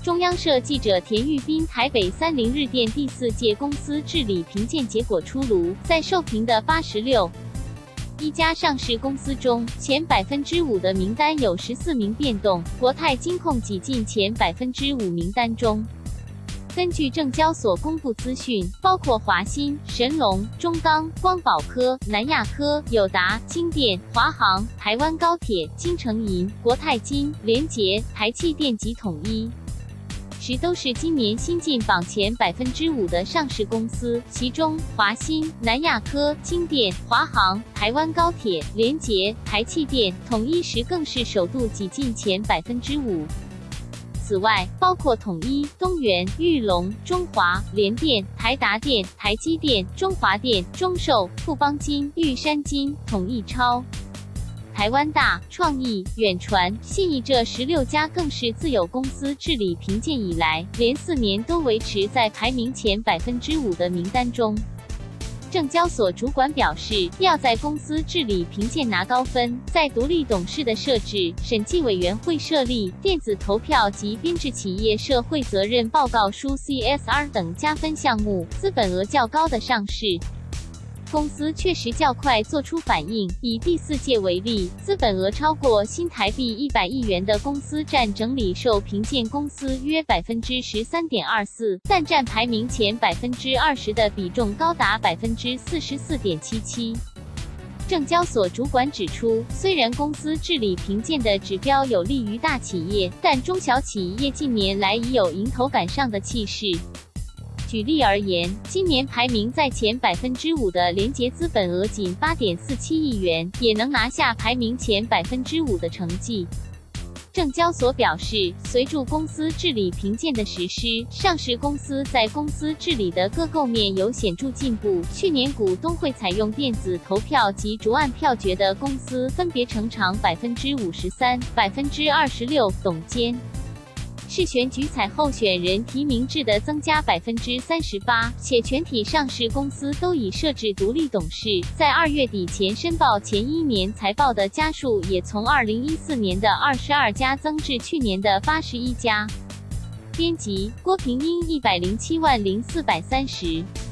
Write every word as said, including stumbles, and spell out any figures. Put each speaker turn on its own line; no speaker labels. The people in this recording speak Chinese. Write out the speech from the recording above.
中央社记者田玉斌，台北三菱日电第四届公司治理评鉴结果出炉，在受评的八十六一家上市公司中，前百分之五的名单有十四名变动，国泰金控挤进前百分之五名单中。根据证交所公布资讯，包括华新、神龙、中钢、光宝科、南亚科、友达、金电、华航、台湾高铁、金城银、国泰金、联捷、台气电及统一。十都是今年新进榜前百分之五的上市公司，其中华新、南亚科、金电、华航、台湾高铁、联捷、台气电、统一时更是首度挤进前百分之五。此外，包括统一、东元、裕隆、中华、联电、台达电、台积电、中华电、中寿、富邦金、玉山金、统一超、台湾大、创意、远传、信义这十六家更是自有公司治理评鉴以来，连四年都维持在排名前百分之五的名单中。证交所主管表示，要在公司治理评鉴拿高分，在独立董事的设置、审计委员会设立、电子投票及编制企业社会责任报告书 C S R 等加分项目，资本额较高的上市公司确实较快做出反应。以第四届为例，资本额超过新台币一百亿元的公司占整理受评鉴公司约百分之十三点二四，但占排名前百分之二十的比重高达百分之四十四点七七。证交所主管指出，虽然公司治理评鉴的指标有利于大企业，但中小企业近年来已有迎头赶上的气势。举例而言，今年排名在前百分之五的联捷资本额仅八点四七亿元，也能拿下排名前百分之五的成绩。证交所表示，随着公司治理评鉴的实施，上市公司在公司治理的各构面有显著进步。去年股东会采用电子投票及逐案票决的公司分别成长百分之五十三、百分之二十六。董监是选举采候选人提名制的增加百分之三十八，且全体上市公司都已设置独立董事，在二月底前申报前一年财报的家数也从二零一四年的二十二家增至去年的八十一家。编辑：郭平英，一百零七万零四百三十。